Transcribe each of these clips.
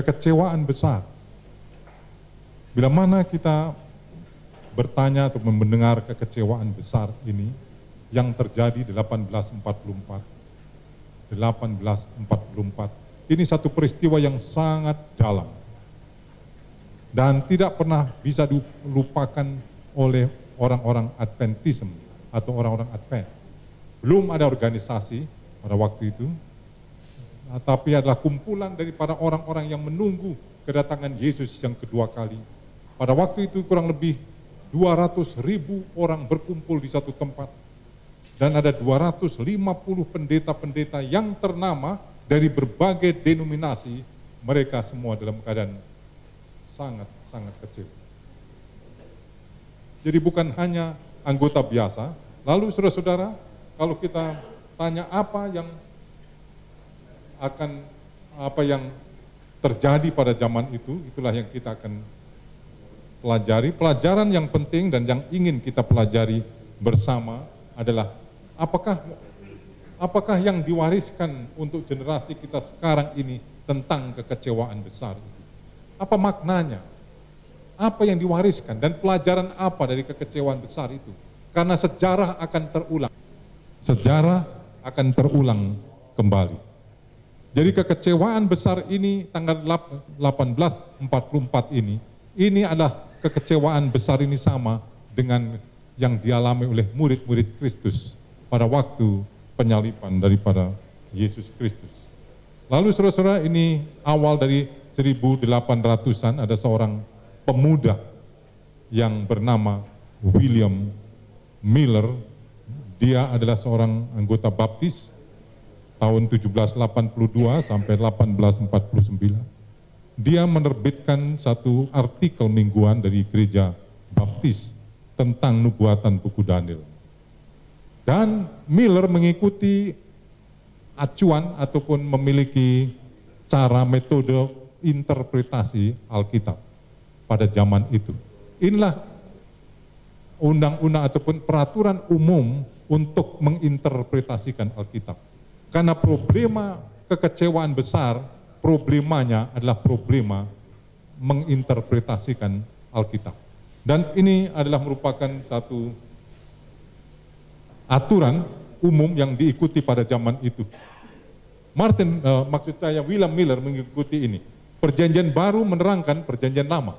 kekecewaan besar. Bila mana kita bertanya atau mendengar kekecewaan besar ini yang terjadi 1844. Ini satu peristiwa yang sangat dalam dan tidak pernah bisa dilupakan oleh orang-orang Adventism atau orang-orang Advent. Belum ada organisasi pada waktu itu, tapi adalah kumpulan dari para orang-orang yang menunggu kedatangan Yesus yang kedua kali. Pada waktu itu kurang lebih 200.000 orang berkumpul di satu tempat. Dan ada 250 pendeta-pendeta yang ternama dari berbagai denominasi. Mereka semua dalam keadaan sangat kecil. Jadi bukan hanya anggota biasa. Lalu saudara-saudara, kalau kita tanya apa yang terjadi pada zaman itu, itulah yang kita akan pelajari. Pelajaran yang penting dan yang ingin kita pelajari bersama adalah apakah yang diwariskan untuk generasi kita sekarang ini tentang kekecewaan besar itu? Apa maknanya? Apa yang diwariskan dan pelajaran apa dari kekecewaan besar itu? Karena sejarah akan terulang. Sejarah akan terulang kembali. Jadi kekecewaan besar ini tanggal 1844 ini adalah kekecewaan besar ini sama dengan yang dialami oleh murid-murid Kristus pada waktu penyaliban daripada Yesus Kristus. Lalu saudara-saudara, ini awal dari 1800-an, ada seorang pemuda yang bernama William Miller. Dia adalah seorang anggota Baptis tahun 1782 sampai 1849. Dia menerbitkan satu artikel mingguan dari gereja Baptis tentang nubuatan buku Daniel. Dan Miller mengikuti acuan ataupun memiliki cara metode interpretasi Alkitab pada zaman itu. Inilah undang-undang ataupun peraturan umum untuk menginterpretasikan Alkitab. Karena problema kekecewaan besar, problemanya adalah problema menginterpretasikan Alkitab. Dan ini adalah merupakan satu aturan umum yang diikuti pada zaman itu. William Miller mengikuti ini. Perjanjian baru menerangkan perjanjian lama.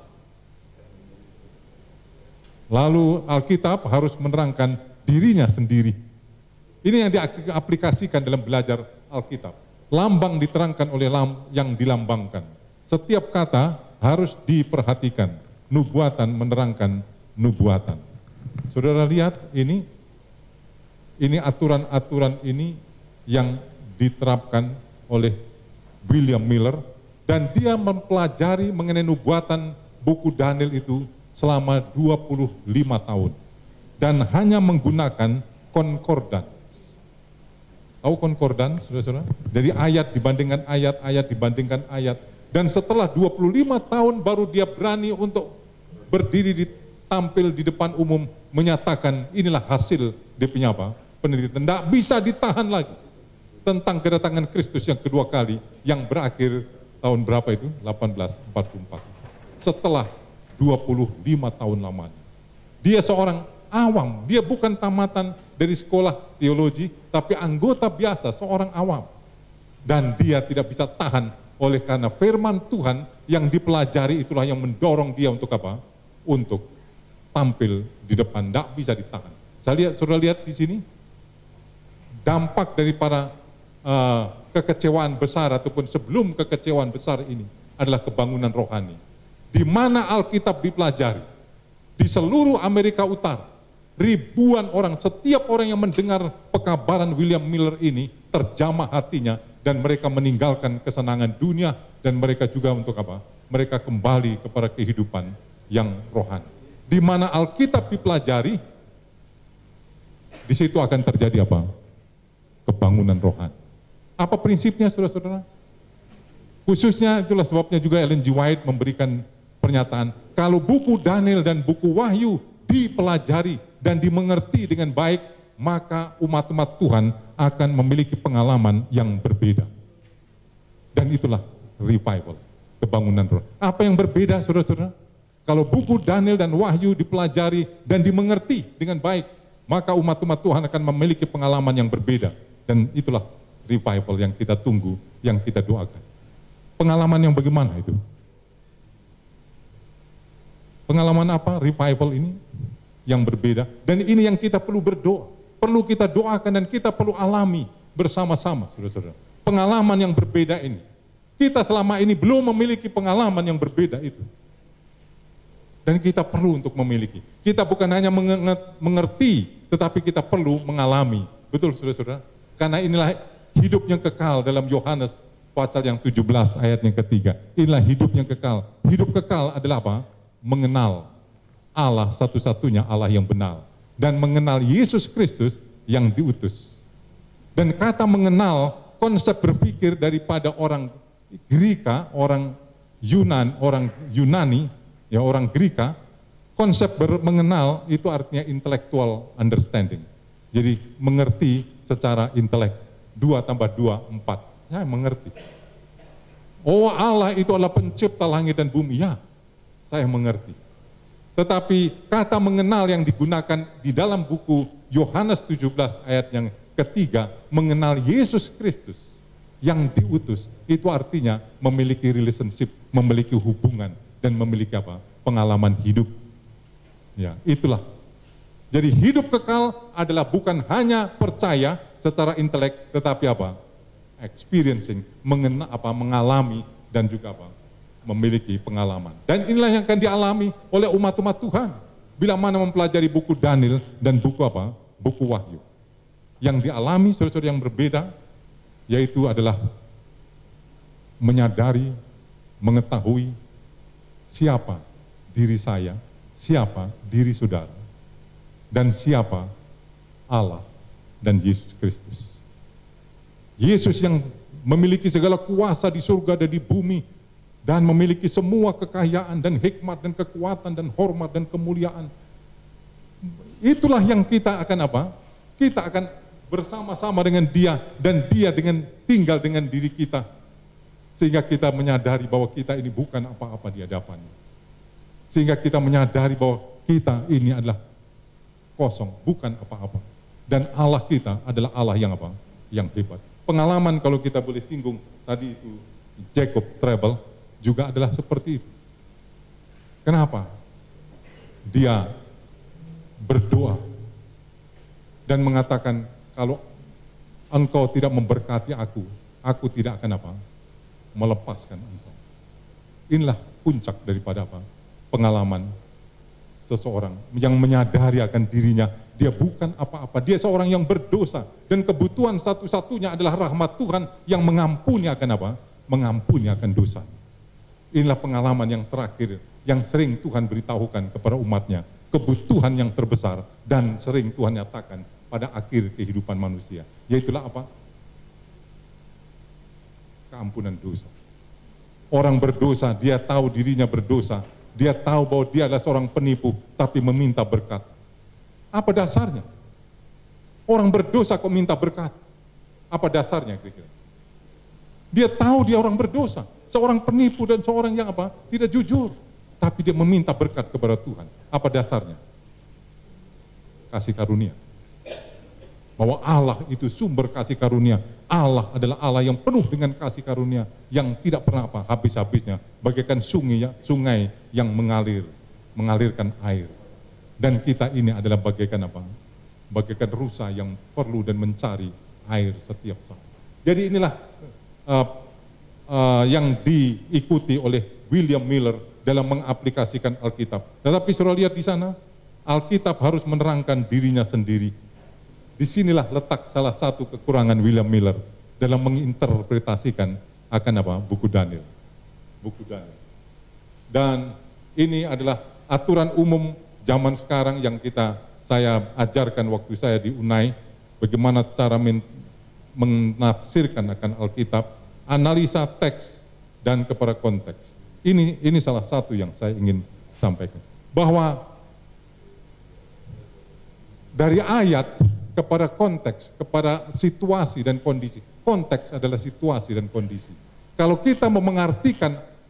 Lalu Alkitab harus menerangkan dirinya sendiri. Ini yang diaplikasikan dalam belajar Alkitab. Lambang diterangkan oleh yang dilambangkan. Setiap kata harus diperhatikan. Nubuatan menerangkan nubuatan. Saudara lihat ini aturan-aturan ini yang diterapkan oleh William Miller, dan dia mempelajari mengenai nubuatan buku Daniel itu selama 25 tahun dan hanya menggunakan konkordan. Tahu konkordan, saudara-saudara? Jadi ayat dibandingkan ayat, ayat dibandingkan ayat. Dan setelah 25 tahun baru dia berani untuk berdiri tampil di depan umum menyatakan inilah hasil dia penelitian. Tidak bisa ditahan lagi tentang kedatangan Kristus yang kedua kali yang berakhir tahun berapa itu? 1844. Setelah 25 tahun lamanya. Dia seorang awam, dia bukan tamatan dari sekolah teologi, tapi anggota biasa, seorang awam. Dan dia tidak bisa tahan oleh karena firman Tuhan yang dipelajari itulah yang mendorong dia untuk apa? Untuk tampil di depan, tidak bisa ditahan. Saudara lihat di sini, dampak dari para kekecewaan besar ataupun sebelum kekecewaan besar ini adalah kebangunan rohani. Di mana Alkitab dipelajari, di seluruh Amerika Utara, ribuan orang, setiap orang yang mendengar pekabaran William Miller ini terjamah hatinya dan mereka meninggalkan kesenangan dunia dan mereka juga untuk apa? Mereka kembali kepada kehidupan yang rohani. Di mana Alkitab dipelajari, di situ akan terjadi apa? Kebangunan rohani. Apa prinsipnya, saudara-saudara? Khususnya itulah sebabnya juga Ellen G. White memberikan pernyataan, kalau buku Daniel dan buku Wahyu dipelajari dan dimengerti dengan baik, maka umat-umat Tuhan akan memiliki pengalaman yang berbeda. Dan itulah revival. kebangunan roh. Apa yang berbeda, saudara-saudara? Kalau buku Daniel dan Wahyu dipelajari dan dimengerti dengan baik, maka umat-umat Tuhan akan memiliki pengalaman yang berbeda. Dan itulah revival yang kita tunggu, yang kita doakan. Pengalaman yang bagaimana itu? Pengalaman apa revival ini yang berbeda? Dan ini yang kita perlu berdoa, perlu kita doakan dan kita perlu alami bersama-sama, saudara-saudara. Pengalaman yang berbeda ini. Kita selama ini belum memiliki pengalaman yang berbeda itu. Dan kita perlu untuk memiliki. Kita bukan hanya mengerti, tetapi kita perlu mengalami. Betul, saudara-saudara? Karena inilah hidup yang kekal dalam Yohanes pasal yang 17 ayat yang ketiga. Inilah hidup yang kekal. Hidup kekal adalah apa? Mengenal Allah satu-satunya Allah yang benar. Dan mengenal Yesus Kristus yang diutus. Dan kata mengenal, konsep berpikir daripada orang Greka, orang Yunani, ya orang Greka, konsep mengenal itu artinya intellectual understanding. Jadi mengerti secara intelek. 2 tambah 2, 4. Ya mengerti. Oh Allah itu adalah pencipta langit dan bumi. Ya, saya mengerti. Tetapi kata mengenal yang digunakan di dalam buku Yohanes 17 ayat yang ketiga, mengenal Yesus Kristus yang diutus, itu artinya memiliki relationship, memiliki hubungan, dan memiliki apa? Pengalaman hidup. Ya, itulah. Jadi hidup kekal adalah bukan hanya percaya secara intelek, tetapi apa? Experiencing, mengalami dan juga apa? Memiliki pengalaman. Dan inilah yang akan dialami oleh umat-umat Tuhan bila mana mempelajari buku Daniel dan buku apa? Buku Wahyu. Yang dialami saudara-saudara yang berbeda, yaitu adalah menyadari, mengetahui siapa diri saya, siapa diri saudara, dan siapa Allah dan Yesus Kristus. Yesus yang memiliki segala kuasa di surga dan di bumi, dan memiliki semua kekayaan dan hikmat dan kekuatan dan hormat dan kemuliaan. Itulah yang kita akan apa? Kita akan bersama-sama dengan dia, dan dia dengan tinggal dengan diri kita. Sehingga kita menyadari bahwa kita ini bukan apa-apa di hadapannya. Sehingga kita menyadari bahwa kita ini adalah kosong, bukan apa-apa. Dan Allah kita adalah Allah yang apa? Yang hebat. Pengalaman kalau kita boleh singgung tadi itu Jacob Trouble juga adalah seperti itu. Kenapa? Dia berdoa dan mengatakan, kalau engkau tidak memberkati aku tidak akan apa? Melepaskan engkau. Inilah puncak daripada apa? Pengalaman seseorang yang menyadari akan dirinya, dia bukan apa-apa, dia seorang yang berdosa, dan kebutuhan satu-satunya adalah rahmat Tuhan yang mengampuni akan apa? Mengampuni akan dosa. Inilah pengalaman yang terakhir, yang sering Tuhan beritahukan kepada umatnya, kebutuhan yang terbesar, dan sering Tuhan nyatakan pada akhir kehidupan manusia, yaitulah apa? Keampunan dosa. Orang berdosa, dia tahu dirinya berdosa, dia tahu bahwa dia adalah seorang penipu, tapi meminta berkat. Apa dasarnya? Orang berdosa kok minta berkat? Apa dasarnya kira-kira? Dia tahu dia orang berdosa, seorang penipu dan seorang yang apa? Tidak jujur, tapi dia meminta berkat kepada Tuhan. Apa dasarnya? Kasih karunia. Bahwa Allah itu sumber kasih karunia. Allah adalah Allah yang penuh dengan kasih karunia, yang tidak pernah apa? Habis-habisnya, bagaikan sungai yang mengalirkan air. Dan kita ini adalah bagaikan apa? Bagaikan rusa yang perlu dan mencari air setiap saat. Jadi inilah yang diikuti oleh William Miller dalam mengaplikasikan Alkitab. Tetapi saudara lihat di sana, Alkitab harus menerangkan dirinya sendiri. Disinilah letak salah satu kekurangan William Miller dalam menginterpretasikan akan apa? Buku Daniel. Buku Daniel. Dan ini adalah aturan umum zaman sekarang yang saya ajarkan waktu saya di UNAI, bagaimana cara menafsirkan akan Alkitab, analisa teks dan kepada konteks. Ini salah satu yang saya ingin sampaikan. Bahwa dari ayat kepada konteks, kepada situasi dan kondisi. Konteks adalah situasi dan kondisi. Kalau kita mau mengartikan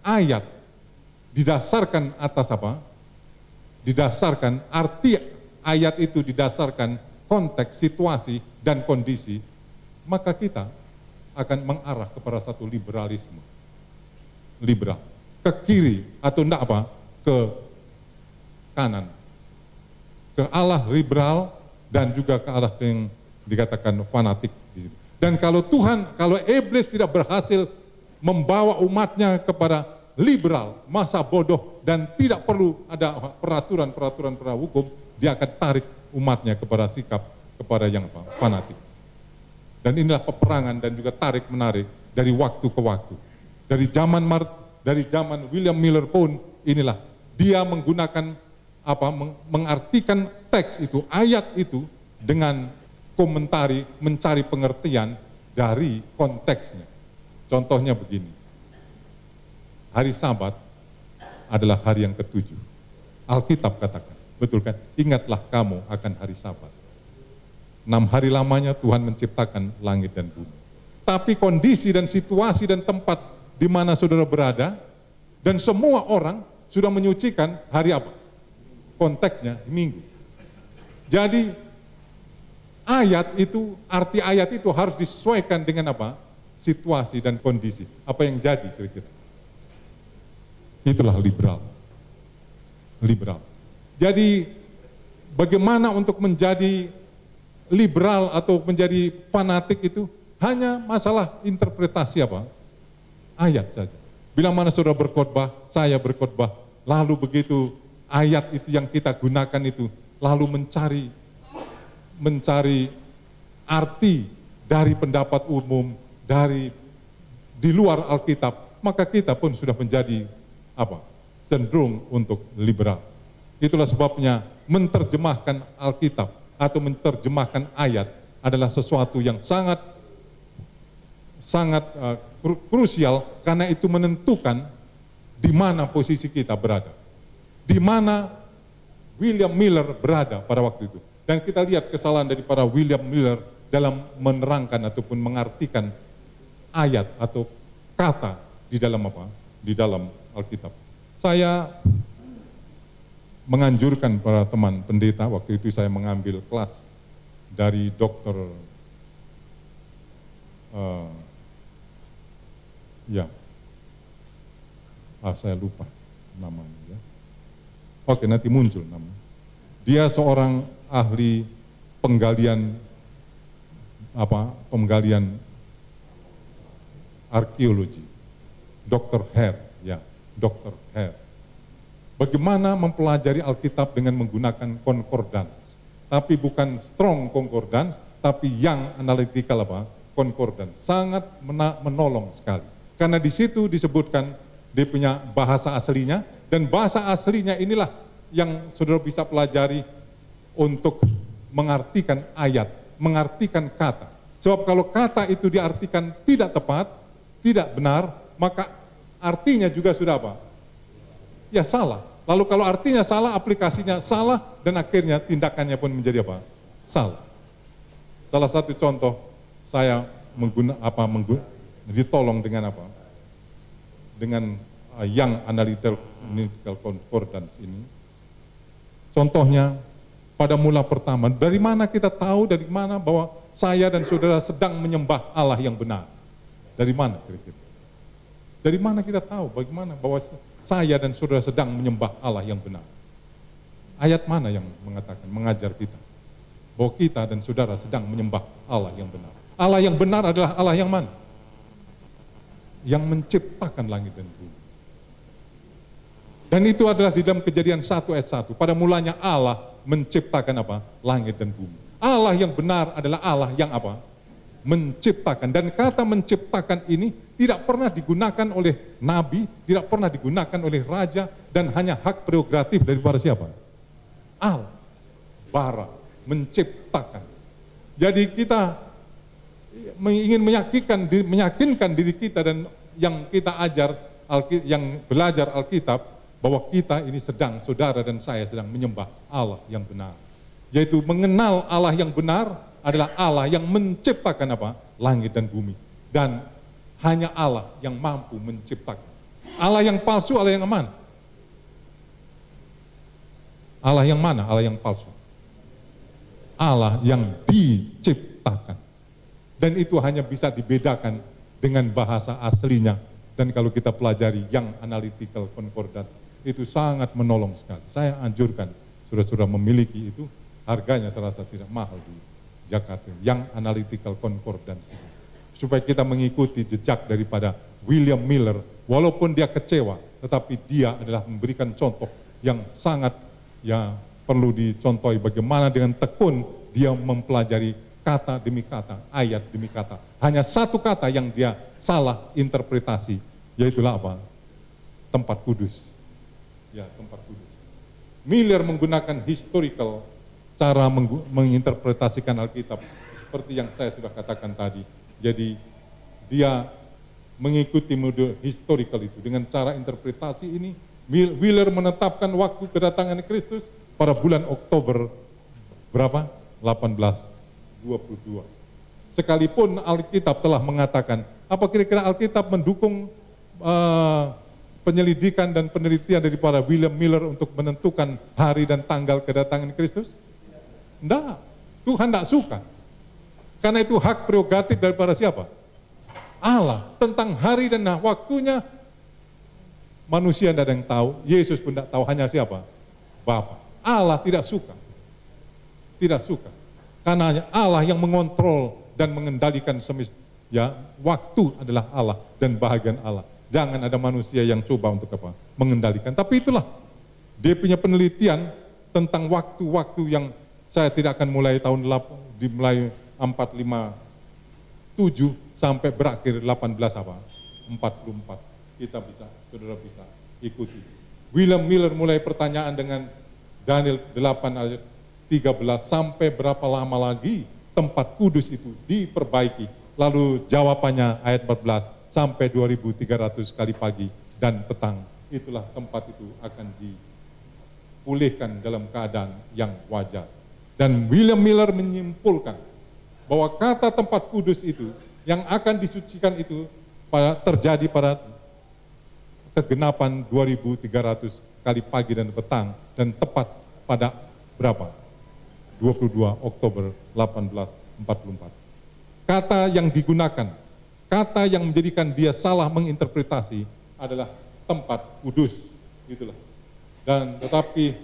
ayat didasarkan atas apa? Didasarkan arti ayat itu didasarkan konteks, situasi, dan kondisi, maka kita akan mengarah kepada satu liberalisme. Liberal. Ke kiri atau enggak apa? Ke kanan. Ke arah liberal dan juga ke arah yang dikatakan fanatik. Dan kalau kalau iblis tidak berhasil membawa umatnya kepada liberal, masa bodoh, dan tidak perlu ada peraturan-peraturan hukum, dia akan tarik umatnya kepada sikap, kepada yang apa? Fanatik. Dan inilah peperangan dan juga tarik-menarik dari waktu ke waktu. Dari zaman William Miller pun inilah, dia menggunakan apa? Mengartikan teks itu, ayat itu dengan komentari, mencari pengertian dari konteksnya. Contohnya begini, hari Sabat adalah hari yang ketujuh. Alkitab katakan, betul kan? Ingatlah kamu akan hari Sabat. 6 hari lamanya Tuhan menciptakan langit dan bumi. Tapi kondisi dan situasi dan tempat di mana saudara berada, dan semua orang sudah menyucikan hari apa? Konteksnya Minggu. Jadi ayat itu, arti ayat itu harus disesuaikan dengan apa? Situasi dan kondisi. Apa yang jadi kira-kira? Itulah liberal. Liberal. Jadi bagaimana untuk menjadi liberal atau menjadi fanatik itu hanya masalah interpretasi apa? Ayat saja. Bila mana saudara berkhotbah, saya berkhotbah, lalu begitu ayat itu yang kita gunakan itu, lalu mencari arti dari pendapat umum, dari di luar Alkitab, maka kita pun sudah menjadi apa? Cenderung untuk liberal. Itulah sebabnya menerjemahkan Alkitab atau menerjemahkan ayat adalah sesuatu yang sangat krusial, karena itu menentukan di mana posisi kita berada, di mana William Miller berada pada waktu itu. Dan kita lihat kesalahan dari para William Miller dalam menerangkan ataupun mengartikan ayat atau kata di dalam apa? Di dalam Alkitab. Saya menganjurkan para teman pendeta, waktu itu saya mengambil kelas dari dokter saya lupa namanya ya. Oke, nanti muncul namanya. Dia seorang ahli penggalian arkeologi. Dr. Hare, ya, Dr. Hare. Bagaimana mempelajari Alkitab dengan menggunakan concordance, tapi bukan strong concordance, tapi yang analytical concordance. Sangat menolong sekali. Karena di situ disebutkan dia punya bahasa aslinya, dan bahasa aslinya inilah yang saudara bisa pelajari untuk mengartikan ayat, mengartikan kata. Sebab kalau kata itu diartikan tidak tepat, tidak benar, maka artinya juga sudah apa? Ya salah. Lalu kalau artinya salah, aplikasinya salah, dan akhirnya tindakannya pun menjadi apa? Salah. Salah satu contoh, saya ditolong dengan apa? Dengan yang analytical concordance ini. Contohnya, pada mula pertama, dari mana kita tahu, dari mana bahwa saya dan saudara sedang menyembah Allah yang benar? Dari mana kira-kira? Dari mana kita tahu bagaimana bahwa saya dan saudara sedang menyembah Allah yang benar? Ayat mana yang mengatakan, mengajar kita bahwa kita dan saudara sedang menyembah Allah yang benar? Allah yang benar adalah Allah yang mana? Yang menciptakan langit dan bumi. Dan itu adalah di dalam Kejadian 1 ayat 1. Pada mulanya Allah menciptakan apa? Langit dan bumi. Allah yang benar adalah Allah yang apa? Menciptakan. Dan kata menciptakan ini tidak pernah digunakan oleh nabi, tidak pernah digunakan oleh raja, dan hanya hak prerogatif daripada siapa? Allah. Bara, menciptakan. Jadi kita ingin meyakinkan diri kita dan yang kita ajar, yang belajar Alkitab, bahwa kita ini saudara dan saya sedang menyembah Allah yang benar. Yaitu mengenal Allah yang benar adalah Allah yang menciptakan apa? Langit dan bumi. Dan hanya Allah yang mampu menciptakan. Allah yang palsu, Allah yang mana? Allah yang mana? Allah yang palsu. Allah yang diciptakan. Dan itu hanya bisa dibedakan dengan bahasa aslinya. Dan kalau kita pelajari yang analytical concordance, itu sangat menolong sekali. Saya anjurkan saudara-saudara memiliki itu, harganya saya rasa tidak mahal di Jakarta. Yang analytical concordance itu. Supaya kita mengikuti jejak daripada William Miller, walaupun dia kecewa, tetapi dia adalah memberikan contoh yang sangat perlu dicontohi, bagaimana dengan tekun dia mempelajari kata demi kata, ayat demi kata. Hanya satu kata yang dia salah interpretasi, yaitulah apa? Tempat kudus. Ya, tempat kudus. Miller menggunakan historical cara menginterpretasikan Alkitab, seperti yang saya sudah katakan tadi. Jadi dia mengikuti mode historical itu. Dengan cara interpretasi ini, Miller menetapkan waktu kedatangan Kristus pada bulan Oktober berapa? 1822. Sekalipun Alkitab telah mengatakan, apa kira-kira Alkitab mendukung penyelidikan dan penelitian daripada William Miller untuk menentukan hari dan tanggal kedatangan Kristus? Tidak, Tuhan tidak suka. Karena itu hak prerogatif daripada siapa? Allah. Tentang hari dan waktunya, manusia tidak ada yang tahu, Yesus pun tidak tahu, hanya siapa? Bapa. Allah tidak suka. Tidak suka. Karena Allah yang mengontrol dan mengendalikan waktu adalah Allah dan bahagian Allah. Jangan ada manusia yang coba untuk apa? Mengendalikan. Tapi itulah, dia punya penelitian tentang waktu-waktu yang saya tidak akan mulai dimulai 457 sampai berakhir 1844. Kita bisa, saudara bisa ikuti. William Miller mulai pertanyaan dengan Daniel 8 ayat 13, sampai berapa lama lagi tempat kudus itu diperbaiki. Lalu jawabannya ayat 14, sampai 2300 kali pagi dan petang. Itulah tempat itu akan dipulihkan dalam keadaan yang wajar. Dan William Miller menyimpulkan bahwa kata tempat kudus itu yang akan disucikan itu terjadi pada kegenapan 2300 kali pagi dan petang, dan tepat pada berapa? 22 Oktober 1844. Kata yang digunakan, kata yang menjadikan dia salah menginterpretasi adalah tempat kudus, gitulah. Dan tetapi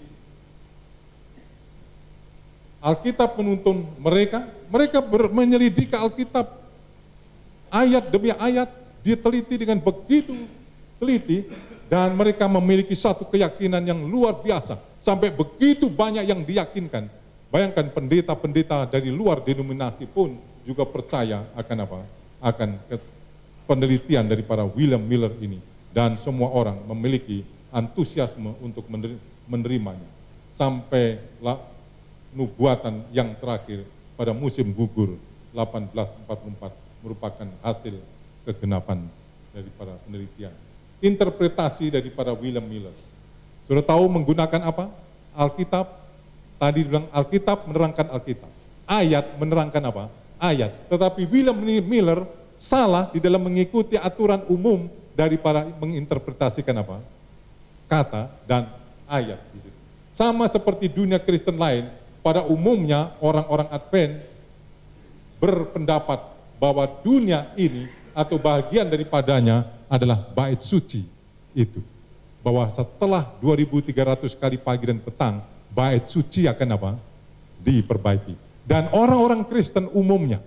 Alkitab menuntun mereka menyelidiki Alkitab ayat demi ayat, dia teliti dengan begitu teliti, dan mereka memiliki satu keyakinan yang luar biasa, sampai begitu banyak yang diyakinkan. Bayangkan pendeta-pendeta dari luar denominasi pun juga percaya akan apa? Akan penelitian daripada William Miller ini, dan semua orang memiliki antusiasme untuk menerimanya. Sampai nubuatan yang terakhir pada musim gugur 1844 merupakan hasil kegenapan daripada penelitian. Interpretasi daripada William Miller. Sudah tahu menggunakan apa? Alkitab. Tadi bilang Alkitab menerangkan Alkitab. Ayat menerangkan apa? Ayat. Tetapi William Miller salah di dalam mengikuti aturan umum daripada menginterpretasikan apa? Kata dan ayat. Sama seperti dunia Kristen lain, pada umumnya orang-orang Advent berpendapat bahwa dunia ini atau bagian daripadanya adalah bait suci itu. Bahwa setelah 2300 kali pagi dan petang, bait suci akan apa? Diperbaiki. Dan orang-orang Kristen umumnya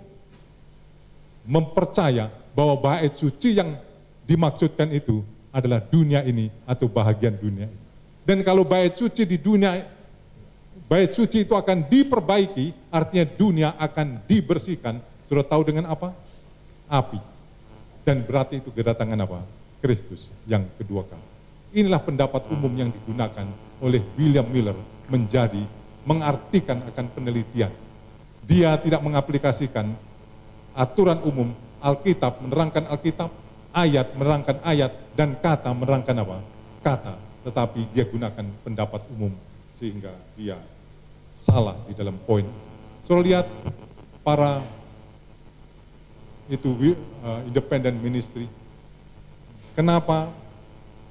mempercaya bahwa bait suci yang dimaksudkan itu adalah dunia ini atau bahagian dunia ini. Dan kalau bait suci di dunia, bait suci itu akan diperbaiki, artinya dunia akan dibersihkan. Sudah tahu dengan apa? Api. Dan berarti itu kedatangan apa? Kristus yang kedua kali. Inilah pendapat umum yang digunakan oleh William Miller mengartikan akan penelitian. Dia tidak mengaplikasikan aturan umum, Alkitab menerangkan Alkitab, ayat menerangkan ayat, dan kata menerangkan apa? Kata. Tetapi dia gunakan pendapat umum sehingga dia salah di dalam poin. Saudara lihat para itu independent ministry. Kenapa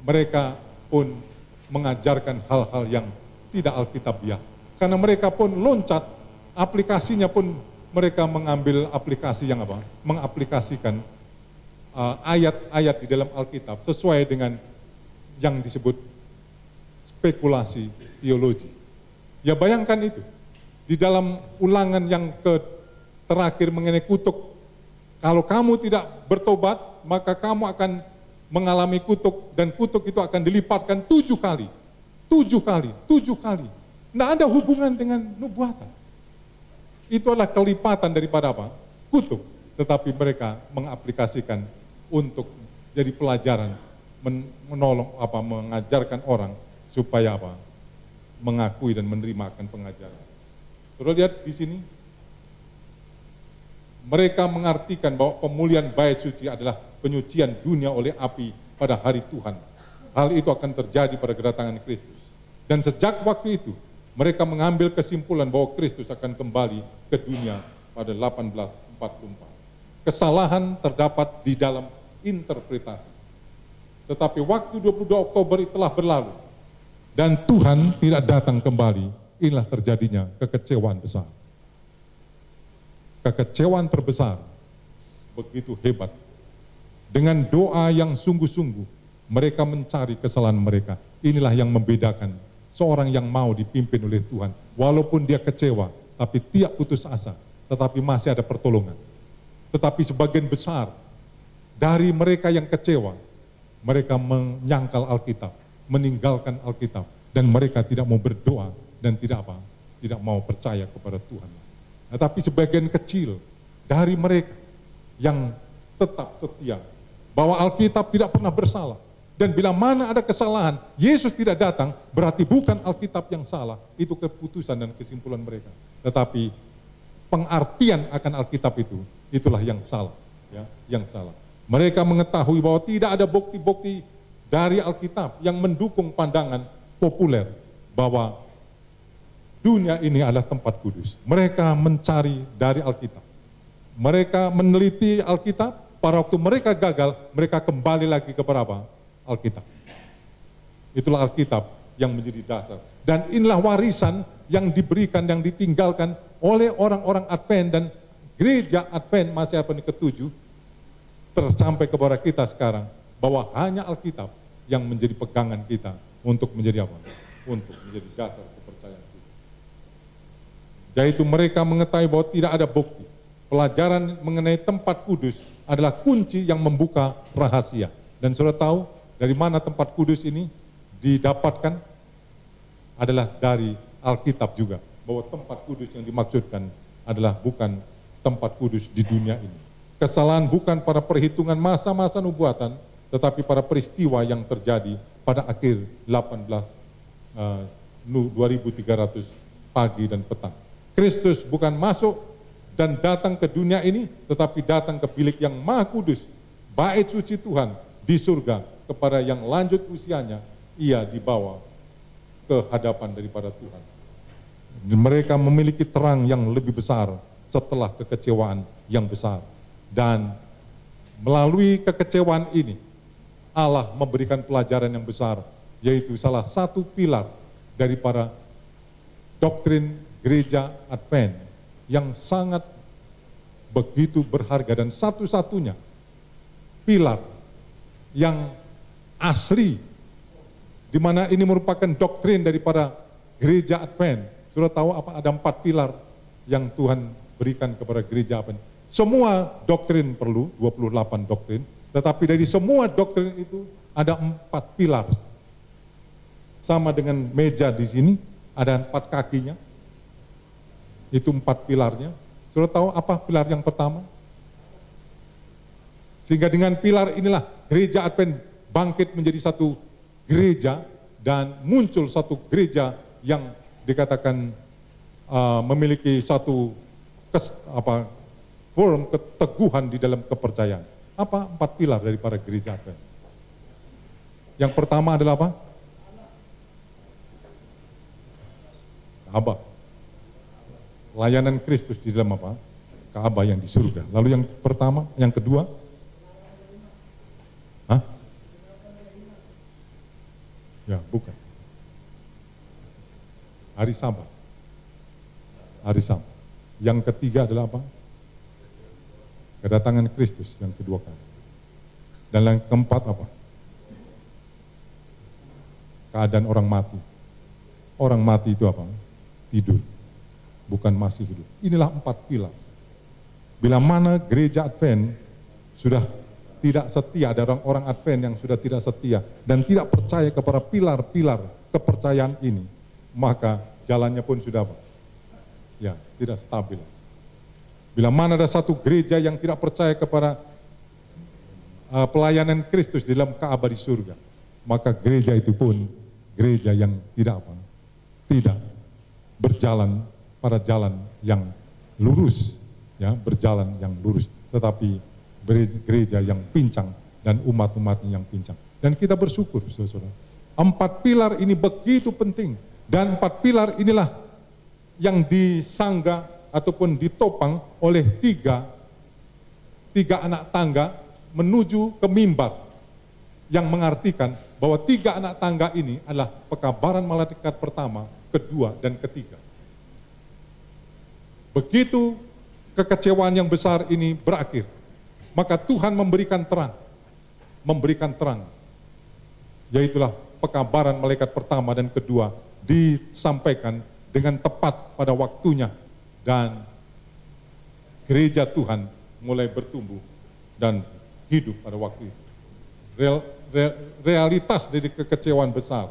mereka pun mengajarkan hal-hal yang tidak alkitabiah. Karena mereka pun loncat, aplikasinya pun mereka mengambil aplikasi yang apa? Mengaplikasikan ayat-ayat di dalam Alkitab sesuai dengan yang disebut spekulasi teologi. Ya bayangkan itu, di dalam ulangan yang terakhir mengenai kutuk, kalau kamu tidak bertobat, maka kamu akan mengalami kutuk, dan kutuk itu akan dilipatkan 7 kali. 7 kali, 7 kali. Tidak ada hubungan dengan nubuatan. Itu adalah kelipatan daripada apa? Kutuk. Tetapi mereka mengaplikasikan untuk jadi pelajaran, menolong apa, mengajarkan orang supaya apa? Mengakui dan menerima akan pengajaran. Saudara lihat di sini, mereka mengartikan bahwa pemulihan bait suci adalah penyucian dunia oleh api pada hari Tuhan. Hal itu akan terjadi pada kedatangan Kristus. Dan sejak waktu itu, mereka mengambil kesimpulan bahwa Kristus akan kembali ke dunia pada 1844. Kesalahan terdapat di dalam interpretasi. Tetapi waktu 22 Oktober telah berlalu, dan Tuhan tidak datang kembali. Inilah terjadinya kekecewaan besar. Kekecewaan terbesar, begitu hebat. Dengan doa yang sungguh-sungguh, mereka mencari kesalahan mereka. Inilah yang membedakan seorang yang mau dipimpin oleh Tuhan. Walaupun dia kecewa, tapi tidak putus asa, tetapi masih ada pertolongan. Tetapi sebagian besar dari mereka yang kecewa, mereka menyangkal Alkitab, meninggalkan Alkitab, dan mereka tidak mau berdoa dan tidak mau percaya kepada Tuhan. Nah, tapi sebagian kecil dari mereka yang tetap setia bahwa Alkitab tidak pernah bersalah, dan bila mana ada kesalahan, Yesus tidak datang, berarti bukan Alkitab yang salah. Itu keputusan dan kesimpulan mereka. Tetapi pengartian akan Alkitab itu, itulah yang salah, ya, yang salah. Mereka mengetahui bahwa tidak ada bukti-bukti dari Alkitab yang mendukung pandangan populer bahwa dunia ini adalah tempat kudus. Mereka mencari dari Alkitab. Mereka meneliti Alkitab, pada waktu mereka gagal, mereka kembali lagi kepada apa? Alkitab. Itulah Alkitab yang menjadi dasar. Dan inilah warisan yang diberikan, yang ditinggalkan oleh orang-orang Advent dan gereja Advent Masa Advent ke-7 tersampai kepada kita sekarang, bahwa hanya Alkitab yang menjadi pegangan kita untuk menjadi apa? Untuk menjadi dasar kepercayaan kita. Yaitu mereka mengetahui bahwa tidak ada bukti. Pelajaran mengenai tempat kudus adalah kunci yang membuka rahasia. Dan saudara tahu dari mana tempat kudus ini didapatkan? Adalah dari Alkitab juga. Bahwa tempat kudus yang dimaksudkan adalah bukan tempat kudus di dunia ini. Kesalahan bukan pada perhitungan masa-masa nubuatan, tetapi pada peristiwa yang terjadi pada akhir 2300 pagi dan petang. Kristus bukan masuk dan datang ke dunia ini, tetapi datang ke bilik yang maha kudus, bait suci Tuhan di surga. Kepada yang lanjut usianya, ia dibawa ke hadapan daripada Tuhan. Mereka memiliki terang yang lebih besar setelah kekecewaan yang besar. Dan melalui kekecewaan ini, Allah memberikan pelajaran yang besar, yaitu salah satu pilar daripada doktrin gereja Advent yang sangat begitu berharga, dan satu-satunya pilar yang asli, di mana ini merupakan doktrin daripada gereja Advent. Sudah tahu apa? Ada 4 pilar yang Tuhan berikan kepada gereja Advent. Semua doktrin perlu, 28 doktrin, tetapi dari semua doktrin itu ada 4 pilar. Sama dengan meja di sini, ada 4 kakinya. Itu 4 pilarnya. Sudah tahu apa pilar yang pertama? Sehingga dengan pilar inilah gereja Advent bangkit menjadi satu gereja, dan muncul satu gereja yang dikatakan memiliki satu forum keteguhan di dalam kepercayaan. Apa 4 pilar dari para gereja Advent? Yang pertama adalah apa? Ka'bah. Layanan Kristus di dalam apa? Ka'bah yang di surga. Lalu yang pertama, yang kedua? Ya, bukan. Hari Sabat. Hari Sabat. Yang ketiga adalah apa? Kedatangan Kristus yang kedua kali. Dan yang keempat apa? Keadaan orang mati. Orang mati itu apa? Tidur. Bukan masih hidup. Inilah 4 pilar. Bila mana gereja Advent sudah tidak setia, ada orang-orang Advent yang sudah tidak setia dan tidak percaya kepada pilar-pilar kepercayaan ini, maka jalannya pun sudah apa? Ya, tidak stabil. Bila mana ada satu gereja yang tidak percaya kepada pelayanan Kristus di dalam Ka'bah di surga, maka gereja itu pun gereja yang tidak apa? Tidak berjalan pada jalan yang lurus, ya, berjalan yang lurus, tetapi gereja yang pincang dan umat-umatnya yang pincang. Dan kita bersyukur, saudara. 4 pilar ini begitu penting, dan 4 pilar inilah yang disangga ataupun ditopang oleh tiga anak tangga menuju ke mimbar, yang mengartikan bahwa 3 anak tangga ini adalah pekabaran malaikat pertama, kedua, dan ketiga. Begitu kekecewaan yang besar ini berakhir, maka Tuhan memberikan terang, yaitulah pekabaran malaikat pertama dan kedua disampaikan dengan tepat pada waktunya, dan gereja Tuhan mulai bertumbuh dan hidup pada waktu itu. Realitas dari kekecewaan besar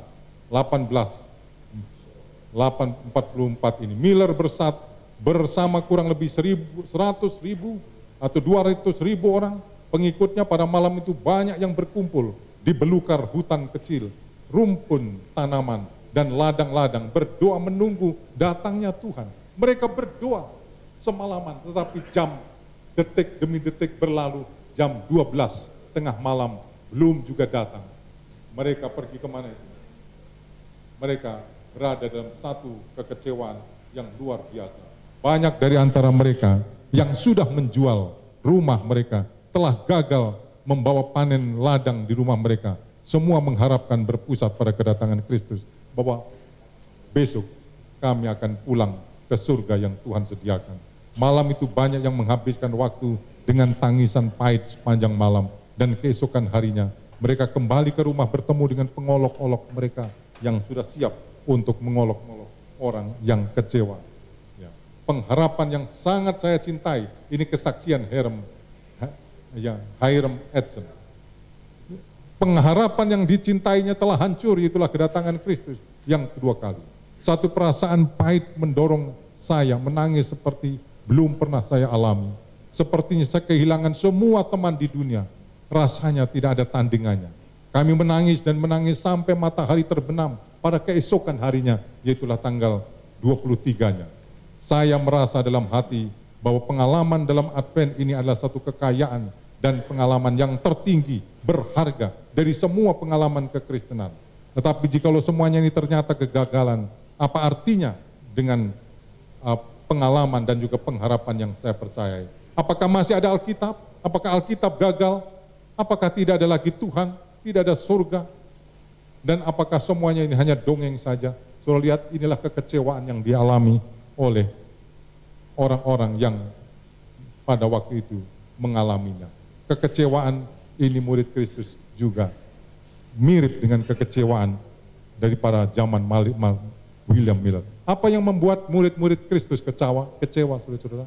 1844 ini, Miller bersama kurang lebih 100.000 atau 200.000 orang pengikutnya pada malam itu banyak yang berkumpul di belukar hutan kecil, rumpun tanaman dan ladang-ladang, berdoa menunggu datangnya Tuhan. Mereka berdoa semalaman, tetapi detik demi detik berlalu, jam 12 tengah malam belum juga datang. Mereka pergi kemana itu? Mereka berada dalam satu kekecewaan yang luar biasa. Banyak dari antara mereka yang sudah menjual rumah mereka, telah gagal membawa panen ladang di rumah mereka, semua mengharapkan berpusat pada kedatangan Kristus, bahwa besok kami akan pulang ke surga yang Tuhan sediakan. Malam itu banyak yang menghabiskan waktu dengan tangisan pahit sepanjang malam, dan keesokan harinya mereka kembali ke rumah bertemu dengan pengolok-olok mereka yang sudah siap untuk mengolok-olok orang yang kecewa. Ya. Pengharapan yang sangat saya cintai, ini kesaksian Hiram Edson. Pengharapan yang dicintainya telah hancur, itulah kedatangan Kristus yang kedua kali. Satu perasaan pahit mendorong saya menangis seperti belum pernah saya alami. Sepertinya saya kehilangan semua teman di dunia. Rasanya tidak ada tandingannya. Kami menangis dan menangis sampai matahari terbenam pada keesokan harinya, yaitulah tanggal 23-nya. Saya merasa dalam hati bahwa pengalaman dalam Advent ini adalah satu kekayaan dan pengalaman yang tertinggi, berharga dari semua pengalaman kekristenan. Tetapi jikalau semuanya ini ternyata kegagalan, apa artinya dengan pengalaman dan juga pengharapan yang saya percayai? Apakah masih ada Alkitab? Apakah Alkitab gagal? Apakah tidak ada lagi Tuhan? Tidak ada surga? Dan apakah semuanya ini hanya dongeng saja? Saudara lihat, inilah kekecewaan yang dialami oleh orang-orang yang pada waktu itu mengalaminya. Kekecewaan ini murid Kristus juga mirip dengan kekecewaan daripada zaman William Miller. Apa yang membuat murid-murid Kristus kecewa, saudara-saudara?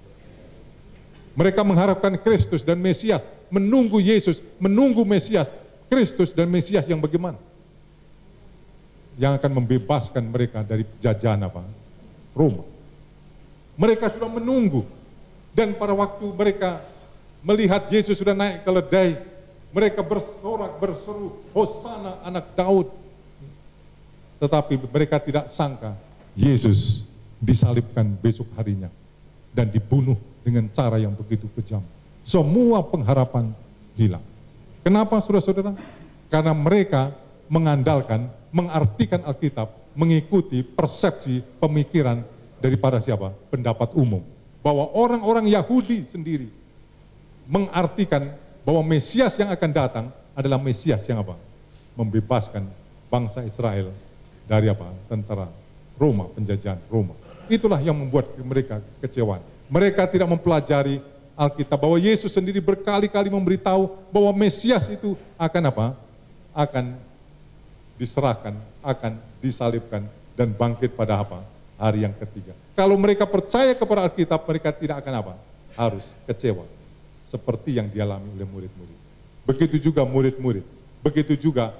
Mereka mengharapkan Kristus dan Mesias, menunggu Yesus, menunggu Mesias, Kristus dan Mesias yang bagaimana? Yang akan membebaskan mereka dari jajahan apa? Roma. Mereka sudah menunggu, dan pada waktu mereka melihat Yesus sudah naik ke keledai, mereka bersorak, berseru, Hosana anak Daud. Tetapi mereka tidak sangka Yesus disalibkan besok harinya dan dibunuh dengan cara yang begitu kejam. Semua pengharapan hilang. Kenapa, saudara-saudara? Karena mereka mengandalkan, mengartikan Alkitab, mengikuti persepsi pemikiran daripada siapa? Pendapat umum. Bahwa orang-orang Yahudi sendiri mengartikan bahwa Mesias yang akan datang adalah Mesias yang apa? Membebaskan bangsa Israel dari apa? Tentara Roma, penjajahan Roma. Itulah yang membuat mereka kecewaan. Mereka tidak mempelajari Alkitab bahwa Yesus sendiri berkali-kali memberitahu bahwa Mesias itu akan apa? Akan diserahkan, akan disalibkan dan bangkit pada apa? Hari yang ketiga. Kalau mereka percaya kepada Alkitab, mereka tidak akan apa? Harus kecewa. Seperti yang dialami oleh murid-murid. Begitu juga murid-murid. Begitu juga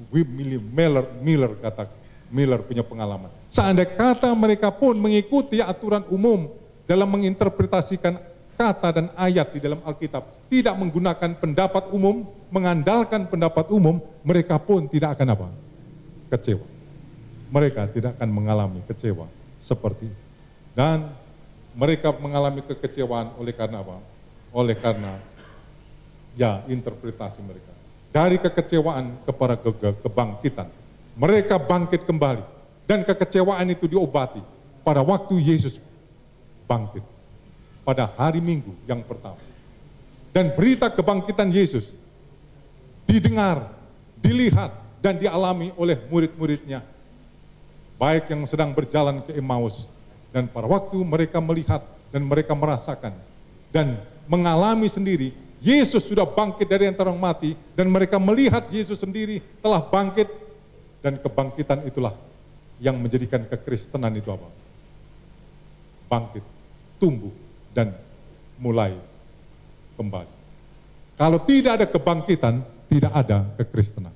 Miller punya pengalaman. Seandainya kata mereka pun mengikuti aturan umum dalam menginterpretasikan kata dan ayat di dalam Alkitab, tidak menggunakan pendapat umum, mengandalkan pendapat umum, mereka pun tidak akan apa? Kecewa. Mereka tidak akan mengalami kecewa seperti itu. Dan mereka mengalami kekecewaan oleh karena apa? Oleh karena ya interpretasi mereka. Dari kekecewaan kepada kebangkitan. Mereka bangkit kembali. Dan kekecewaan itu diobati pada waktu Yesus bangkit. Pada hari Minggu yang pertama. Dan berita kebangkitan Yesus didengar, dilihat, dan dialami oleh murid-muridnya. Baik yang sedang berjalan ke Emmaus, dan pada waktu mereka melihat dan mereka merasakan dan mengalami sendiri, Yesus sudah bangkit dari antara orang mati, dan mereka melihat Yesus sendiri telah bangkit, dan kebangkitan itulah yang menjadikan kekristenan itu apa? Bangkit, tumbuh, dan mulai kembali. Kalau tidak ada kebangkitan, tidak ada kekristenan.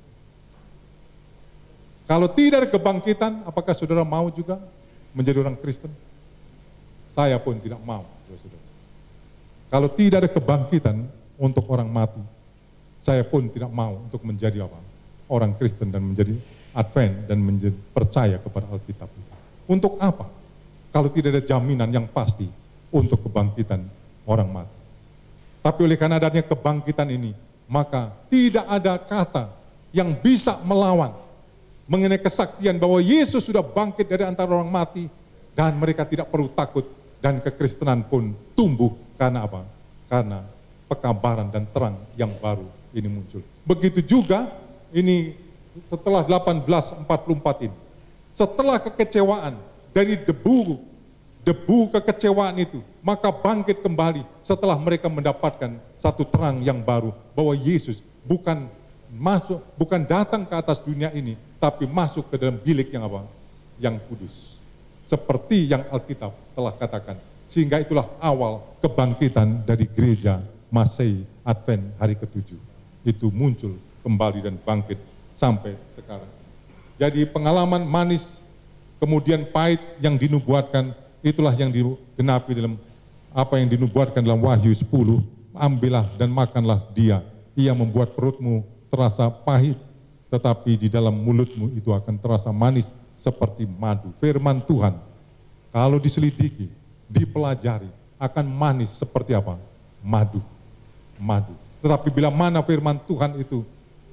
Kalau tidak ada kebangkitan, apakah saudara mau juga menjadi orang Kristen? Saya pun tidak mau, saudara. Kalau tidak ada kebangkitan untuk orang mati, saya pun tidak mau untuk menjadi apa? Orang Kristen dan menjadi Advent dan menjadi percaya kepada Alkitab itu. Untuk apa? Kalau tidak ada jaminan yang pasti untuk kebangkitan orang mati. Tapi oleh karena adanya kebangkitan ini, maka tidak ada kata yang bisa melawan mengenai kesaktian bahwa Yesus sudah bangkit dari antara orang mati, dan mereka tidak perlu takut, dan kekristenan pun tumbuh karena apa? Karena pekabaran dan terang yang baru ini muncul. Begitu juga ini setelah 1844 ini, setelah kekecewaan dari debu kekecewaan itu, maka bangkit kembali setelah mereka mendapatkan satu terang yang baru bahwa Yesus bukan datang ke atas dunia ini, tapi masuk ke dalam bilik yang apa? Yang kudus. Seperti yang Alkitab telah katakan. Sehingga itulah awal kebangkitan dari gereja Masehi Advent hari ke-7. Itu muncul kembali dan bangkit sampai sekarang. Jadi pengalaman manis, kemudian pahit yang dinubuatkan, itulah yang digenapi dalam apa yang dinubuatkan dalam Wahyu 10. Ambillah dan makanlah dia. Ia membuat perutmu terasa pahit, tetapi di dalam mulutmu itu akan terasa manis seperti madu. Firman Tuhan, kalau diselidiki, dipelajari, akan manis seperti apa? Madu. Madu. Tetapi bila mana firman Tuhan itu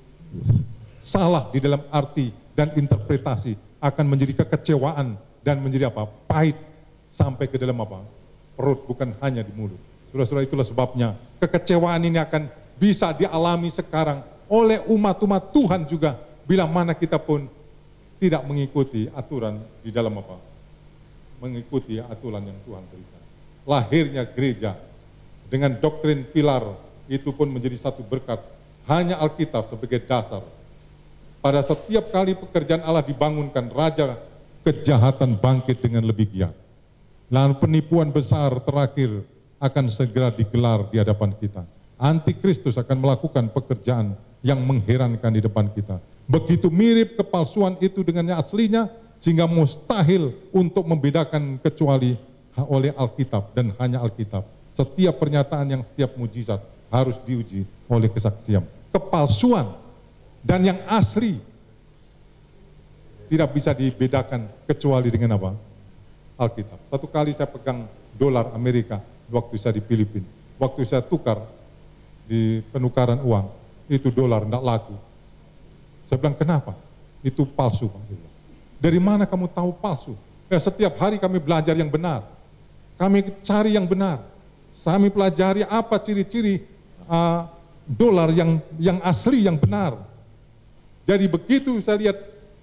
salah di dalam arti dan interpretasi, akan menjadi kekecewaan dan menjadi apa? Pahit sampai ke dalam apa? Perut, bukan hanya di mulut. Saudara-saudara, itulah sebabnya kekecewaan ini akan bisa dialami sekarang oleh umat-umat Tuhan juga, bila mana kita pun tidak mengikuti aturan di dalam apa? Mengikuti aturan yang Tuhan berikan. Lahirnya gereja dengan doktrin pilar itu pun menjadi satu berkat. Hanya Alkitab sebagai dasar. Pada setiap kali pekerjaan Allah dibangunkan, raja kejahatan bangkit dengan lebih giat. Lalu penipuan besar terakhir akan segera digelar di hadapan kita. Antikristus akan melakukan pekerjaan yang mengherankan di depan kita. Begitu mirip kepalsuan itu dengan yang aslinya, sehingga mustahil untuk membedakan kecuali oleh Alkitab dan hanya Alkitab. Setiap pernyataan yang setiap mujizat harus diuji oleh kesaksian. Kepalsuan dan yang asli tidak bisa dibedakan kecuali dengan apa? Alkitab. Satu kali saya pegang dolar Amerika waktu saya di Filipina. Waktu saya tukar di penukaran uang, itu dolar tidak laku. Saya bilang, kenapa? Itu palsu, Pak. Dari mana kamu tahu palsu? Ya, setiap hari kami belajar yang benar. Kami cari yang benar. Kami pelajari apa ciri-ciri dolar yang asli, yang benar. Jadi begitu saya lihat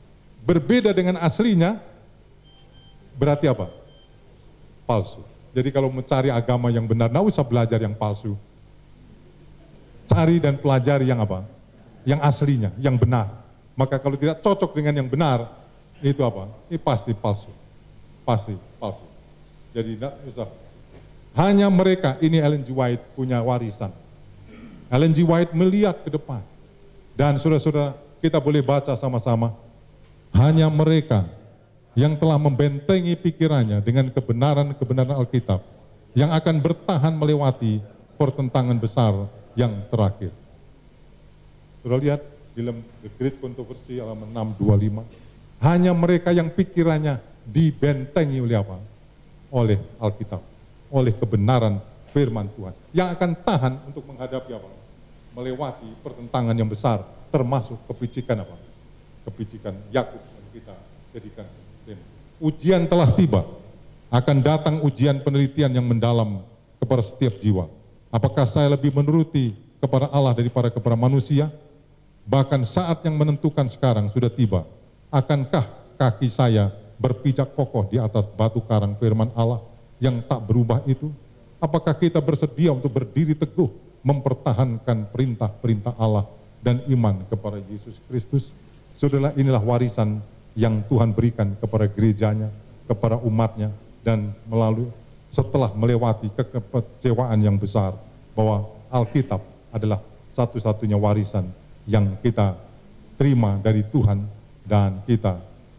berbeda dengan aslinya, berarti apa? Palsu. Jadi kalau mencari agama yang benar, nggak usah belajar yang palsu. Cari dan pelajari yang apa? Yang aslinya, yang benar. Maka kalau tidak cocok dengan yang benar, itu apa? Ini pasti palsu. Pasti palsu. Jadi tidak usah. Hanya mereka, ini Ellen G. White punya warisan. Ellen G. White melihat ke depan. Dan saudara-saudara, kita boleh baca sama-sama. Hanya mereka yang telah membentengi pikirannya dengan kebenaran-kebenaran Alkitab yang akan bertahan melewati pertentangan besar yang terakhir. Sudah lihat film The Great Controversy halaman 625. Hanya mereka yang pikirannya dibentengi oleh apa? Oleh Alkitab, oleh kebenaran firman Tuhan, yang akan tahan untuk menghadapi apa? Melewati pertentangan yang besar, termasuk kepicikan apa? Kepicikan Yakub yang kita jadikan tema. Ujian telah tiba, akan datang ujian penelitian yang mendalam kepada setiap jiwa. Apakah saya lebih menuruti kepada Allah daripada kepada manusia? Bahkan saat yang menentukan sekarang sudah tiba. Akankah kaki saya berpijak kokoh di atas batu karang firman Allah yang tak berubah itu? Apakah kita bersedia untuk berdiri teguh mempertahankan perintah-perintah Allah dan iman kepada Yesus Kristus? Saudara, inilah warisan yang Tuhan berikan kepada gerejanya, kepada umatnya, dan melalui setelah melewati kekecewaan yang besar bahwa Alkitab adalah satu-satunya warisan yang kita terima dari Tuhan dan kita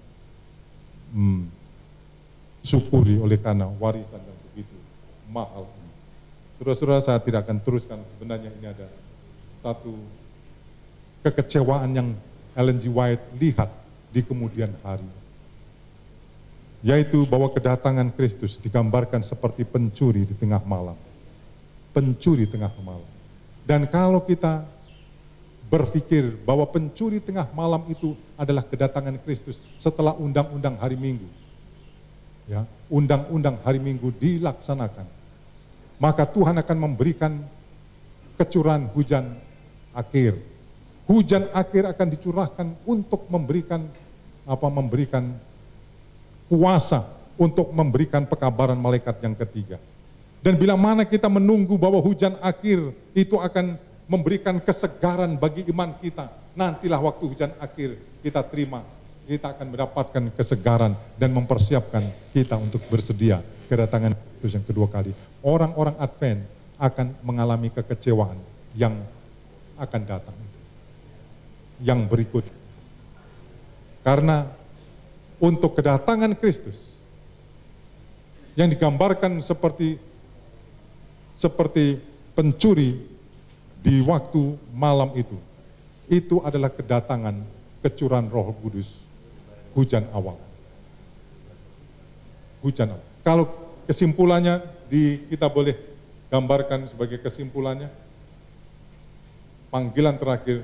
syukuri oleh karena warisan yang begitu mahal. Saudara-saudara, saya tidak akan teruskan, sebenarnya ini ada satu kekecewaan yang Ellen G. White lihat di kemudian hari, yaitu bahwa kedatangan Kristus digambarkan seperti pencuri di tengah malam. Pencuri tengah malam. Dan kalau kita berpikir bahwa pencuri tengah malam itu adalah kedatangan Kristus setelah undang-undang hari Minggu, ya, undang-undang hari Minggu dilaksanakan, maka Tuhan akan memberikan kecuran hujan akhir. Hujan akhir akan dicurahkan untuk memberikan kuasa untuk memberikan pekabaran malaikat yang ketiga. Dan bila mana kita menunggu bahwa hujan akhir itu akan memberikan kesegaran bagi iman kita, nantilah waktu hujan akhir kita terima, kita akan mendapatkan kesegaran dan mempersiapkan kita untuk bersedia kedatangan Kristus yang kedua kali. Orang-orang Advent akan mengalami kekecewaan yang akan datang, yang berikut. Karena untuk kedatangan Kristus yang digambarkan seperti pencuri di waktu malam itu adalah kedatangan kecuran Roh Kudus, hujan awal. Hujan awal. Kalau kesimpulannya kita boleh gambarkan sebagai kesimpulannya, panggilan terakhir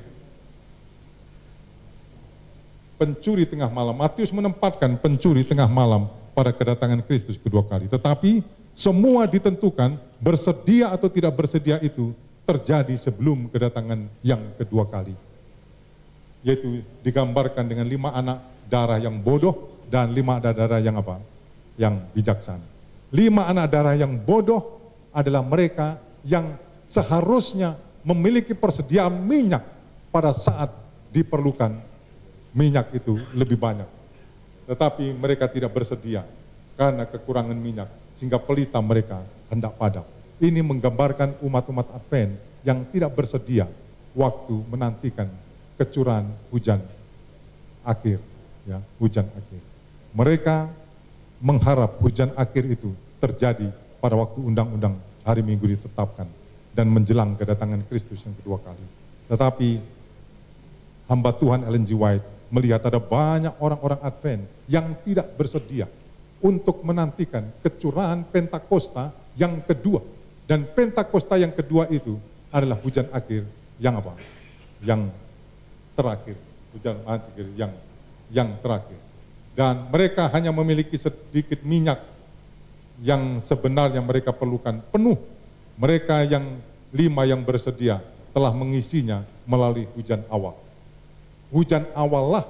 pencuri tengah malam. Matius menempatkan pencuri tengah malam pada kedatangan Kristus kedua kali. Tetapi semua ditentukan bersedia atau tidak bersedia itu terjadi sebelum kedatangan yang kedua kali. Yaitu digambarkan dengan 5 anak darah yang bodoh dan 5 anak darah yang apa? Yang bijaksana. 5 anak darah yang bodoh adalah mereka yang seharusnya memiliki persediaan minyak pada saat diperlukan minyak itu lebih banyak. Tetapi mereka tidak bersedia karena kekurangan minyak, sehingga pelita mereka hendak padam. Ini menggambarkan umat-umat Advent yang tidak bersedia waktu menantikan kecuran hujan akhir, ya, hujan akhir. Mereka mengharap hujan akhir itu terjadi pada waktu undang-undang hari Minggu ditetapkan dan menjelang kedatangan Kristus yang kedua kali. Tetapi hamba Tuhan Ellen G. White melihat ada banyak orang-orang Advent yang tidak bersedia untuk menantikan kecurahan Pentakosta yang kedua. Dan Pentakosta yang kedua itu adalah hujan akhir yang apa? Yang terakhir. Hujan akhir yang terakhir. Dan mereka hanya memiliki sedikit minyak yang sebenarnya mereka perlukan penuh. Mereka yang 5 yang bersedia telah mengisinya melalui hujan awal. Hujan awal lah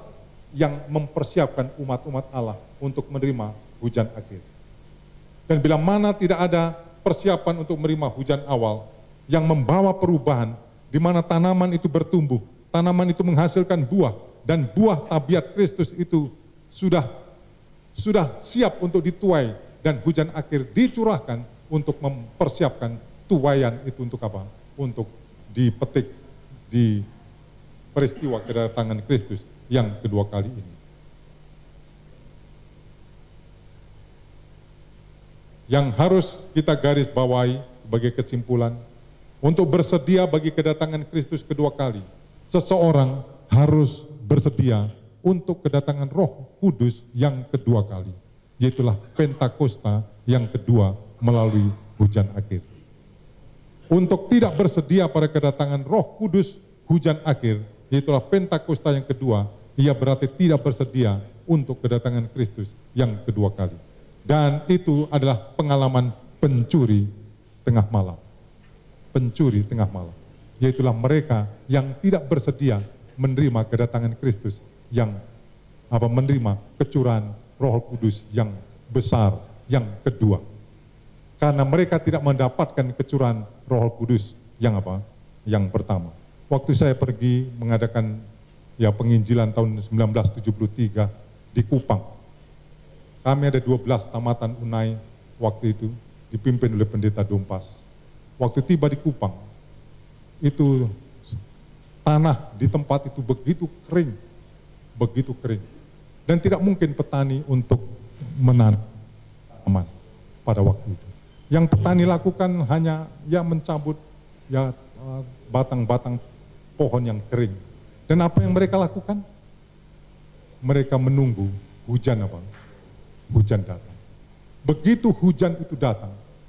yang mempersiapkan umat-umat Allah untuk menerima hujan akhir. Dan bila mana tidak ada persiapan untuk menerima hujan awal yang membawa perubahan, di mana tanaman itu bertumbuh, tanaman itu menghasilkan buah, dan buah tabiat Kristus itu sudah siap untuk dituai, dan hujan akhir dicurahkan untuk mempersiapkan tuaian itu untuk apa? Untuk dipetik di peristiwa kedatangan Kristus yang kedua kali ini. Yang harus kita garis bawahi sebagai kesimpulan, untuk bersedia bagi kedatangan Kristus kedua kali, seseorang harus bersedia untuk kedatangan Roh Kudus yang kedua kali, yaitulah Pentakosta yang kedua melalui hujan akhir. Untuk tidak bersedia pada kedatangan Roh Kudus hujan akhir, yaitulah Pentakosta yang kedua, ia berarti tidak bersedia untuk kedatangan Kristus yang kedua kali. Dan itu adalah pengalaman pencuri tengah malam. Pencuri tengah malam, yaitulah mereka yang tidak bersedia menerima kedatangan Kristus yang menerima kecurahan Roh Kudus yang besar yang kedua. Karena mereka tidak mendapatkan kecurahan Roh Kudus yang yang pertama. Waktu saya pergi mengadakan penginjilan tahun 1973 di Kupang, kami ada 12 tamatan Unai waktu itu, dipimpin oleh Pendeta Dompas. Waktu tiba di Kupang, itu tanah di tempat itu begitu kering, dan tidak mungkin petani untuk menanam tanaman pada waktu itu. Yang petani lakukan hanya mencabut batang-batang pohon yang kering. Dan apa yang mereka lakukan? Mereka menunggu hujan hujan datang. Begitu hujan itu datang,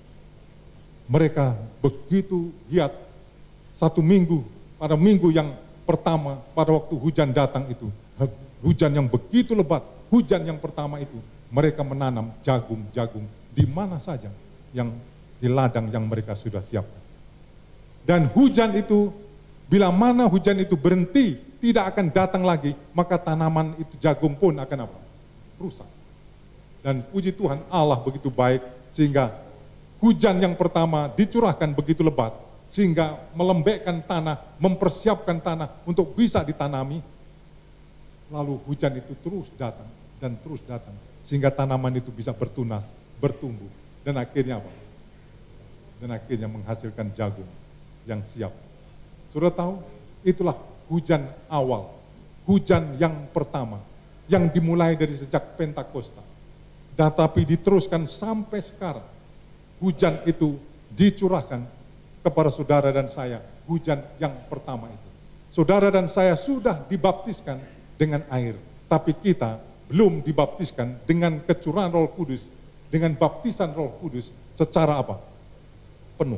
mereka begitu giat. Satu minggu, pada minggu yang pertama, pada waktu hujan datang itu, hujan yang begitu lebat, hujan yang pertama itu, mereka menanam jagung-jagung di mana saja, yang di ladang yang mereka sudah siapkan. Dan hujan itu, bila mana hujan itu berhenti, tidak akan datang lagi, maka tanaman itu jagung pun akan rusak. Dan puji Tuhan, Allah begitu baik, sehingga hujan yang pertama dicurahkan begitu lebat, sehingga melembekkan tanah, mempersiapkan tanah untuk bisa ditanami. Lalu hujan itu terus datang, dan terus datang, sehingga tanaman itu bisa bertunas, bertumbuh, dan akhirnya Dan akhirnya menghasilkan jagung yang siap. Sudah tahu, itulah hujan awal, hujan yang pertama, yang dimulai dari sejak Pentakosta, tetapi diteruskan sampai sekarang. Hujan itu dicurahkan kepada saudara dan saya, hujan yang pertama itu. Saudara dan saya sudah dibaptiskan dengan air, tapi kita belum dibaptiskan dengan kecurahan Roh Kudus, dengan baptisan Roh Kudus secara penuh.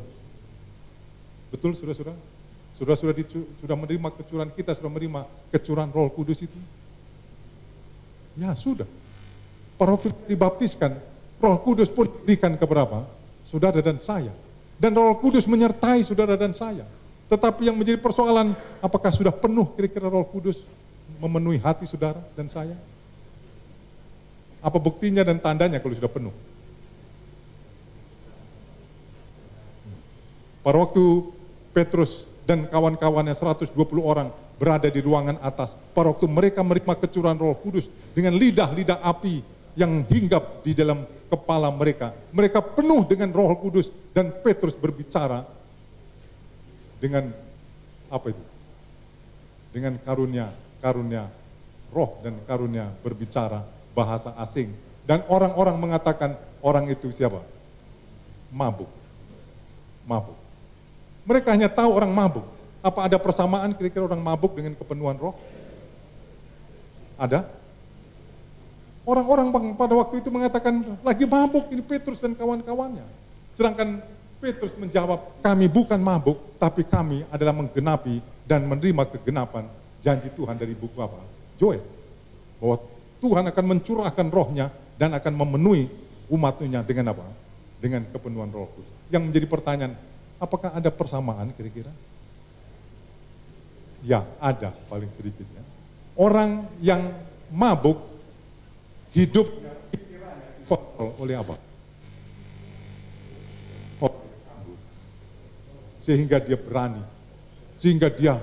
Betul, saudara-saudara? Sudah menerima kecurahan, kita sudah menerima kecurahan Roh Kudus itu? Ya, sudah. Pada waktu dibaptiskan, Roh Kudus pun diberikan kepada saudara dan saya. Dan Roh Kudus menyertai saudara dan saya. Tetapi yang menjadi persoalan, apakah sudah penuh kira-kira Roh Kudus memenuhi hati saudara dan saya? Apa buktinya dan tandanya kalau sudah penuh? Pada waktu Petrus dan kawan-kawannya 120 orang berada di ruangan atas, pada waktu mereka menerima kecurahan Roh Kudus dengan lidah-lidah api yang hinggap di dalam kepala mereka, mereka penuh dengan Roh Kudus, dan Petrus berbicara dengan dengan karunia roh dan karunia berbicara bahasa asing, dan orang-orang mengatakan orang itu siapa? Mabuk. Mereka hanya tahu orang mabuk. Apa ada persamaan kira-kira orang mabuk dengan kepenuhan roh? Ada? Orang-orang pada waktu itu mengatakan lagi mabuk ini Petrus dan kawan-kawannya. Sedangkan Petrus menjawab, kami bukan mabuk, tapi kami adalah menggenapi dan menerima kegenapan janji Tuhan dari buku Joel. Bahwa Tuhan akan mencurahkan rohnya dan akan memenuhi umatnya dengan Dengan kepenuhan Roh Kudus. Yang menjadi pertanyaan, apakah ada persamaan kira-kira? Ya, ada paling sedikitnya. Orang yang mabuk, hidup kontrol oleh apa? Sehingga dia berani, sehingga dia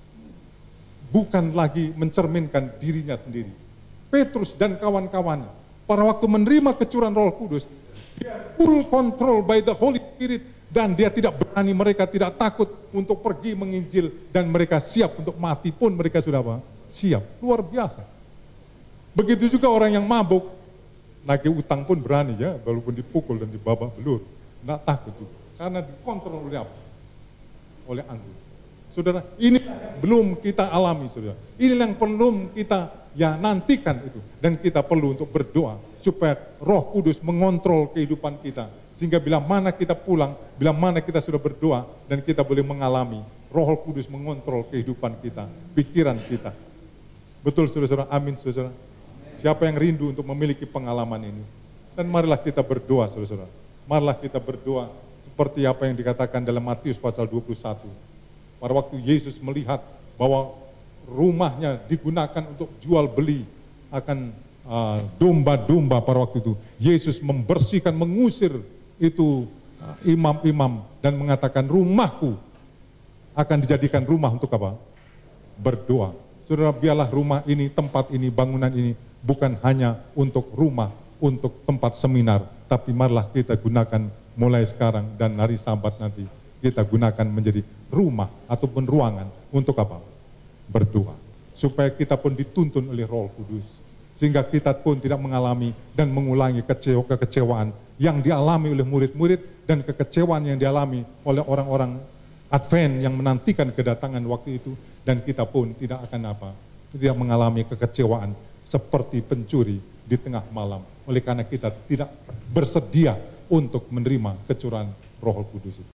bukan lagi mencerminkan dirinya sendiri. Petrus dan kawan-kawannya, pada waktu menerima kecuran Roh Kudus, dia full control by the Holy Spirit, dan dia tidak berani, mereka tidak takut untuk pergi menginjil, dan mereka siap untuk mati pun mereka sudah apa? Siap, luar biasa. Begitu juga orang yang mabuk, nagih utang pun berani ya, walaupun dipukul dan dibabak belur, tidak takut juga, karena dikontrol oleh apa? Oleh anggur. Saudara, ini belum kita alami, saudara. Ini yang belum kita ya nantikan itu, dan kita perlu untuk berdoa supaya Roh Kudus mengontrol kehidupan kita, sehingga bila mana kita pulang, bila mana kita sudah berdoa, dan kita boleh mengalami Roh Kudus mengontrol kehidupan kita, pikiran kita. Betul saudara-saudara, amin saudara. Siapa yang rindu untuk memiliki pengalaman ini? Dan marilah kita berdoa saudara-saudara. Marilah kita berdoa seperti apa yang dikatakan dalam Matius pasal 21. Pada waktu Yesus melihat bahwa rumahnya digunakan untuk jual beli akan domba-domba pada waktu itu, Yesus membersihkan, mengusir itu imam-imam dan mengatakan, rumahku akan dijadikan rumah untuk apa? Berdoa. Saudara, biarlah rumah ini, tempat ini, bangunan ini bukan hanya untuk rumah, untuk tempat seminar, tapi marilah kita gunakan mulai sekarang dan hari Sabat nanti, kita gunakan menjadi rumah ataupun ruangan untuk apa? Berdoa. Supaya kita pun dituntun oleh Roh Kudus, sehingga kita pun tidak mengalami dan mengulangi kekecewaan yang dialami oleh murid-murid dan kekecewaan yang dialami oleh orang-orang Advent yang menantikan kedatangan waktu itu, dan kita pun tidak akan apa? Tidak mengalami kekecewaan seperti pencuri di tengah malam, oleh karena kita tidak bersedia untuk menerima kecurahan Roh Kudus itu.